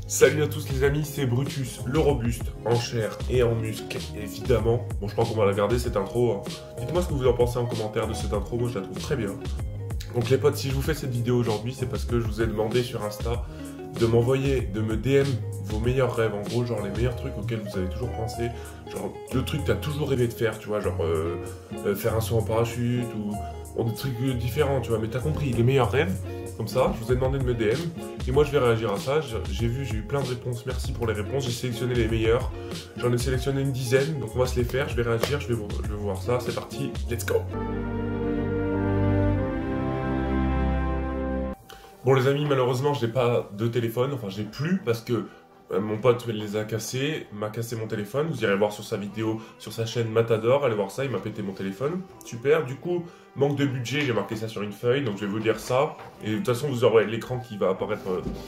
Salut à tous les amis, c'est Brutus, le robuste, en chair et en muscle, évidemment. Bon, je pense qu'on va la garder cette intro, hein. Dites-moi ce que vous en pensez en commentaire de cette intro, moi je la trouve très bien. Donc les potes, si je vous fais cette vidéo aujourd'hui, c'est parce que je vous ai demandé sur Insta de m'envoyer, de me DM vos meilleurs rêves, en gros, genre les meilleurs trucs auxquels vous avez toujours pensé, genre le truc que t'as toujours rêvé de faire, tu vois, genre faire un saut en parachute ou des trucs différents, tu vois, mais t'as compris, les meilleurs rêves. Comme ça, je vous ai demandé de me DM et moi je vais réagir à ça. J'ai eu plein de réponses, merci pour les réponses. J'ai sélectionné les meilleurs, j'en ai sélectionné une dizaine, donc on va se les faire. Je vais réagir, je vais voir ça. C'est parti, let's go. Bon les amis, malheureusement je n'ai pas de téléphone, enfin j'ai plus parce que mon pote les a cassés, m'a cassé mon téléphone. Vous irez voir sur sa vidéo, sur sa chaîne Matador, allez voir ça, il m'a pété mon téléphone. Super, du coup, manque de budget, j'ai marqué ça sur une feuille, donc je vais vous dire ça. Et de toute façon, vous aurez l'écran qui va apparaître.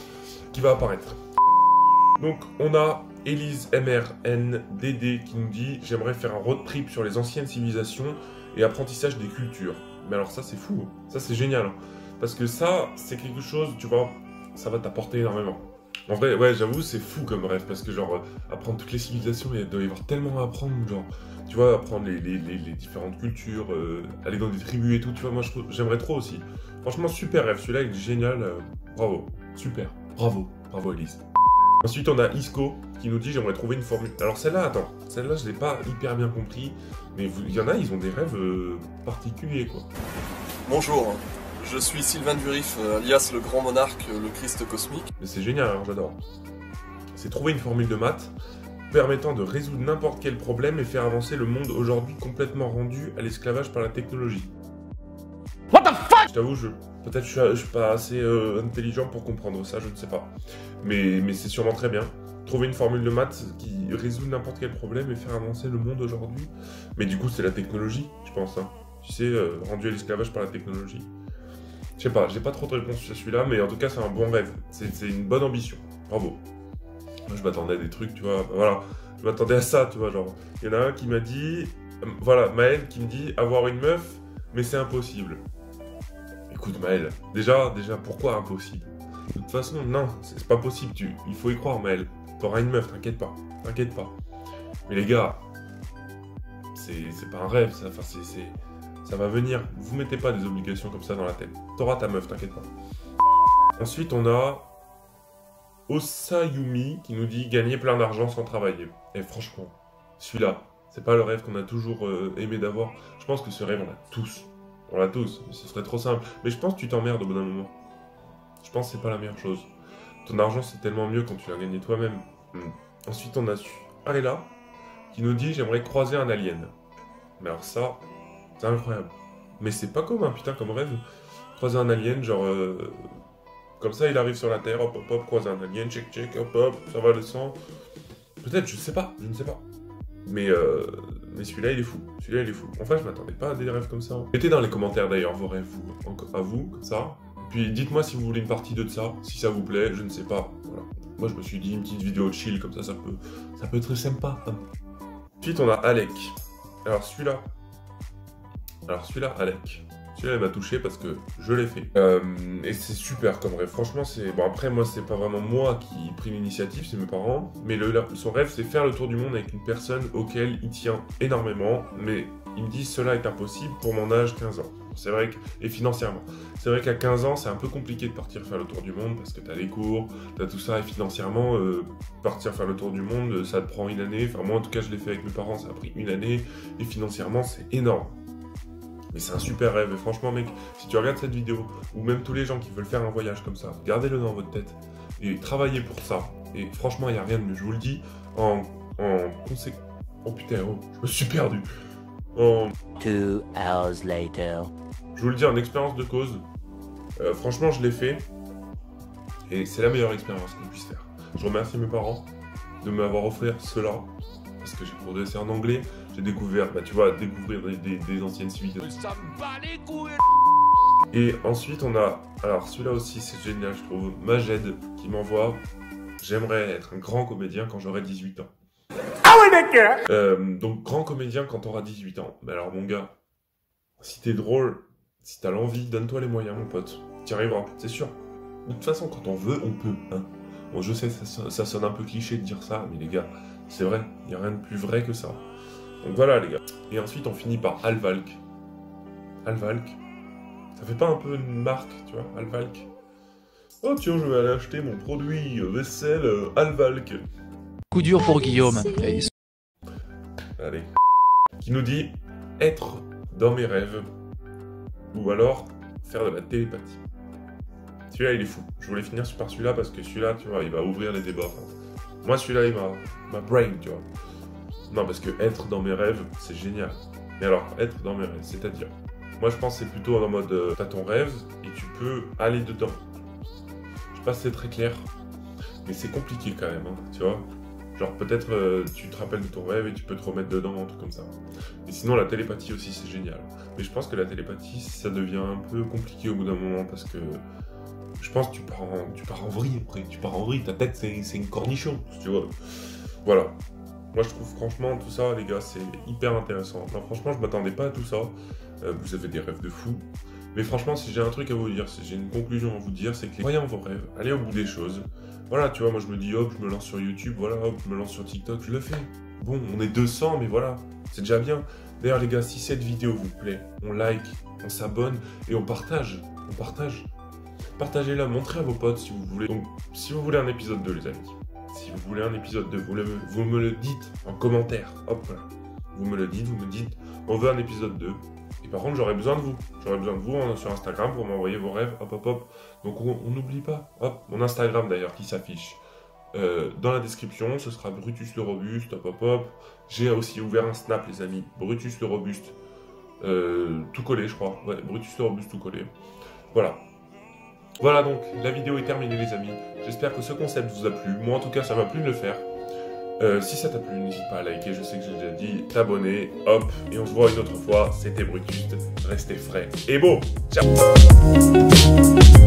Donc, on a Elise MRNDD qui nous dit « J'aimerais faire un road trip sur les anciennes civilisations et apprentissage des cultures. » Mais alors ça, c'est fou, ça c'est génial. Parce que ça, c'est quelque chose, tu vois, ça va t'apporter énormément. En vrai, ouais, j'avoue, c'est fou comme rêve, parce que genre, apprendre toutes les civilisations, il doit y avoir tellement à apprendre, genre, tu vois, apprendre les différentes cultures, aller dans des tribus et tout, tu vois, moi, j'aimerais trop aussi. Franchement, super rêve, celui-là, il est génial, bravo, super, bravo Elise. Ensuite, on a Isco, qui nous dit, j'aimerais trouver une formule. Alors celle-là, attends, celle-là, je l'ai pas hyper bien compris, mais il y en a, ils ont des rêves particuliers, quoi. Bonjour. Je suis Sylvain Durif, alias le grand monarque, le Christ cosmique. Mais c'est génial, hein, j'adore. C'est trouver une formule de maths permettant de résoudre n'importe quel problème et faire avancer le monde aujourd'hui complètement rendu à l'esclavage par la technologie. What the fuck? Je t'avoue, peut-être je suis pas assez intelligent pour comprendre ça, je ne sais pas. Mais c'est sûrement très bien. Trouver une formule de maths qui résout n'importe quel problème et faire avancer le monde aujourd'hui. Mais du coup, c'est la technologie, je pense. Hein. Tu sais, rendu à l'esclavage par la technologie. Je sais pas, j'ai pas trop de réponses sur celui-là, mais en tout cas, c'est un bon rêve. C'est une bonne ambition. Bravo. Moi, je m'attendais à des trucs, tu vois. Voilà, je m'attendais à ça, tu vois. Genre, il y en a un qui m'a dit, voilà, Maël qui me dit avoir une meuf, mais c'est impossible. Écoute, Maël, déjà, pourquoi impossible? De toute façon, non, c'est pas possible. Il faut y croire, Maël. T'auras une meuf, t'inquiète pas. T'inquiète pas. Mais les gars, c'est pas un rêve, ça. Enfin, ça va venir. Vous mettez pas des obligations comme ça dans la tête. T'auras ta meuf, t'inquiète pas. Ensuite, on a Osayumi qui nous dit gagner plein d'argent sans travailler. Et franchement, celui-là, c'est pas le rêve qu'on a toujours aimé d'avoir. Je pense que ce rêve, on l'a tous. On l'a tous. Ce serait trop simple. Mais je pense que tu t'emmerdes au bout d'un moment. Je pense que c'est pas la meilleure chose. Ton argent, c'est tellement mieux quand tu l'as gagné toi-même. Ensuite, on a Arela qui nous dit j'aimerais croiser un alien. Mais alors ça... c'est incroyable. Mais c'est pas commun, putain, comme rêve. Croiser un alien, genre... comme ça, il arrive sur la Terre, hop, hop, hop, croiser un alien, check, check, hop, hop, ça va le sang. Peut-être, je ne sais pas. Mais celui-là, il est fou. Celui-là, il est fou. Enfin, je m'attendais pas à des rêves comme ça. Mettez dans les commentaires, d'ailleurs, vos rêves, à vous, comme ça. Puis, dites-moi si vous voulez une partie 2 de ça, si ça vous plaît, je ne sais pas. Voilà. Moi, je me suis dit, une petite vidéo chill, comme ça peut être très sympa. Hein. Ensuite, on a Alec. Alors, celui-là, Alec. Celui-là, il m'a touché parce que je l'ai fait. Et c'est super comme rêve. Franchement, c'est... Bon, après, moi, c'est pas vraiment moi qui ai pris l'initiative, c'est mes parents. Mais son rêve, c'est faire le tour du monde avec une personne auquel il tient énormément. Mais il me dit, cela est impossible pour mon âge, 15 ans. C'est vrai que... Et financièrement. C'est vrai qu'à 15 ans, c'est un peu compliqué de partir faire le tour du monde parce que t'as les cours, t'as tout ça. Et financièrement, partir faire le tour du monde, ça te prend une année. Enfin, moi, en tout cas, je l'ai fait avec mes parents, ça a pris une année. Et financièrement, c'est énorme. Mais c'est un super rêve, et franchement mec, si tu regardes cette vidéo, ou même tous les gens qui veulent faire un voyage comme ça, gardez-le dans votre tête, et travaillez pour ça. Et franchement, il n'y a rien de mieux, je vous le dis, en conséquence... Oh putain, oh, je me suis perdu. 2 hours later. Je vous le dis en expérience de cause, franchement je l'ai fait, et c'est la meilleure expérience qu'on puisse faire. Je remercie mes parents de m'avoir offert cela, parce que j'ai progressé en anglais, j'ai découvert, bah tu vois, découvrir des anciennes civilisations. Et ensuite on a, alors celui-là aussi c'est génial je trouve, Majed qui m'envoie « J'aimerais être un grand comédien quand j'aurai 18 ans. » Ah ouais d'accord. Donc grand comédien quand t'auras 18 ans. Mais alors mon gars, si t'es drôle, si t'as l'envie, donne-toi les moyens mon pote. T'y arriveras, c'est sûr. De toute façon quand on veut, on peut, hein. Bon, je sais, ça sonne un peu cliché de dire ça, mais les gars, c'est vrai, il n'y a rien de plus vrai que ça. Donc voilà les gars. Et ensuite on finit par Alvalk. Alvalk. Ça fait pas un peu une marque, tu vois, Alvalk. Oh tiens, je vais aller acheter mon produit vaisselle Alvalk. Coup dur pour Guillaume. Allez. Qui nous dit être dans mes rêves. Ou alors faire de la télépathie. Celui-là il est fou. Je voulais finir par celui-là parce que celui-là, tu vois, il va ouvrir les débats. Moi celui-là il m'a brain, tu vois. Non, parce que être dans mes rêves, c'est génial. Mais alors, être dans mes rêves, c'est-à-dire, moi je pense que c'est plutôt en mode, t'as ton rêve et tu peux aller dedans. Je sais pas si c'est très clair, mais c'est compliqué quand même, hein, tu vois. Genre peut-être tu te rappelles de ton rêve et tu peux te remettre dedans, un truc comme ça. Et sinon la télépathie aussi, c'est génial. Mais je pense que la télépathie, ça devient un peu compliqué au bout d'un moment parce que je pense que tu pars en vrille après. Tu pars en vrille, ta tête c'est une cornichon, tu vois. Voilà. Moi je trouve franchement tout ça les gars c'est hyper intéressant. Non franchement je m'attendais pas à tout ça. Vous avez des rêves de fou. Mais franchement si j'ai un truc à vous dire, si j'ai une conclusion à vous dire, c'est que croyez en vos rêves, allez au bout des choses. Voilà tu vois moi je me dis hop je me lance sur YouTube, voilà hop je me lance sur TikTok, je le fais. Bon on est 200 mais voilà, c'est déjà bien. D'ailleurs les gars si cette vidéo vous plaît, on like, on s'abonne et on partage. On partage. Partagez-la, montrez à vos potes si vous voulez. Donc si vous voulez un épisode 2 les amis. Si vous voulez un épisode 2, vous me le dites en commentaire. Hop, voilà. Vous me le dites, vous me dites, on veut un épisode 2. Et par contre, j'aurais besoin de vous. J'aurais besoin de vous sur Instagram pour m'envoyer vos rêves. Hop, hop, hop. Donc on n'oublie pas. Hop, mon Instagram d'ailleurs qui s'affiche. Dans la description, ce sera Brutus le Robuste. Hop, hop, hop. J'ai aussi ouvert un Snap, les amis. Brutus le Robuste. Tout collé, je crois. Ouais, Brutus le Robuste tout collé. Voilà. Voilà donc, la vidéo est terminée les amis. J'espère que ce concept vous a plu. Moi en tout cas ça m'a plu de le faire. Si ça t'a plu, n'hésite pas à liker, je sais que j'ai déjà dit, t'abonner, hop, et on se voit une autre fois. C'était Brutus, restez frais et beau. Ciao.